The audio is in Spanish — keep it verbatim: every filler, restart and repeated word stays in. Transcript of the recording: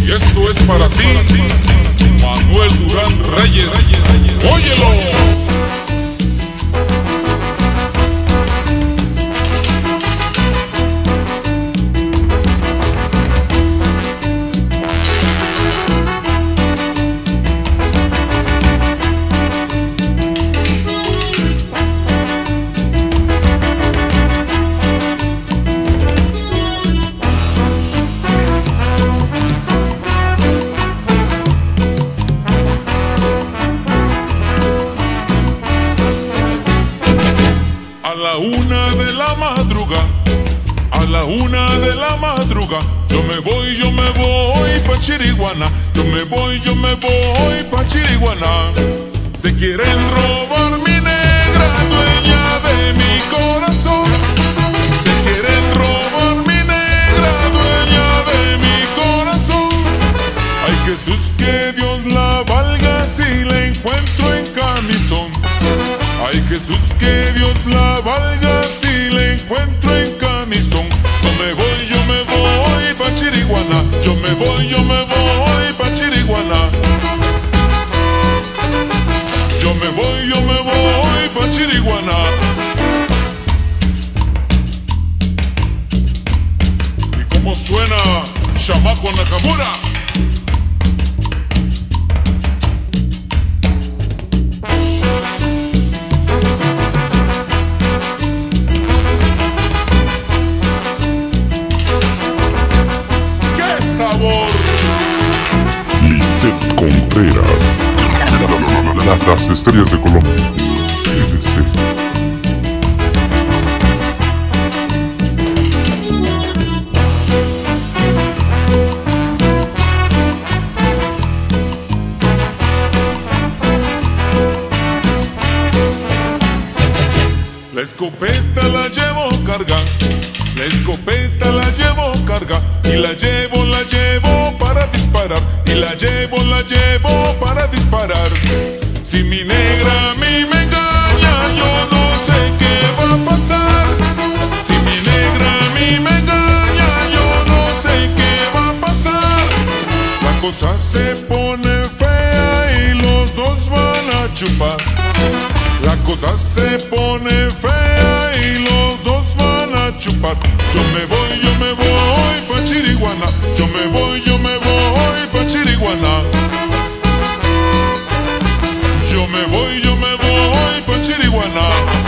Y esto es para ti, Manuel Durán Reyes. ¡Óyelo! A la una de la madruga, a la una de la madruga, yo me voy, yo me voy pa' Chiriguaná, yo me voy, yo me voy pa' Chiriguaná. Se quieren robar mi negra, dueña de mi corazón. Se quieren robar mi negra, dueña de mi corazón. Ay, Jesús, que Dios la valga si la encuentro en camisón. Ay, Jesús, que Dios la valga si la encuentro en camisón. Yo me voy, yo me voy pa' Chiriguaná, yo me voy, yo me voy pa' Chiriguaná. Yo me voy, yo me voy pa' Chiriguaná. ¿Y cómo suena Chamaco Nakamura? Lisette Contreras, las estrellas de Colombia. L C. La escopeta la llevo carga, la escopeta la llevo carga, y la llevo, la llevo para disparar, y la llevo, la llevo para disparar. Si mi negra a mí me engaña, yo no sé qué va a pasar. Si mi negra a mí me engaña, yo no sé qué va a pasar. La cosa se pone fea y los dos van a chupar. La cosa se pone fea y los dos van a chupar. Yo me voy, yo me voy pa' Chiriguaná, yo me voy, yo me voy pa' Chiriguaná. Yo me voy, yo me voy pa' Chiriguaná.